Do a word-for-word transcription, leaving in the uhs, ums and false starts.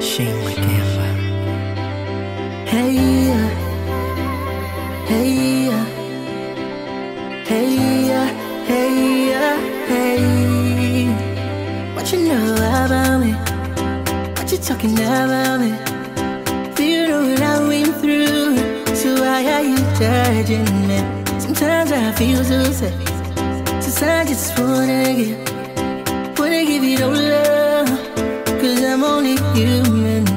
Maquemba. Hey, yeah. Hey, yeah. Hey, yeah. Hey, yeah. Hey. What you know about me? What you talking about me? Do you know what I went through? So why are you judging me? Sometimes I feel so sad. Sometimes I just wanna give, wanna give you no love. Cause I'm only human.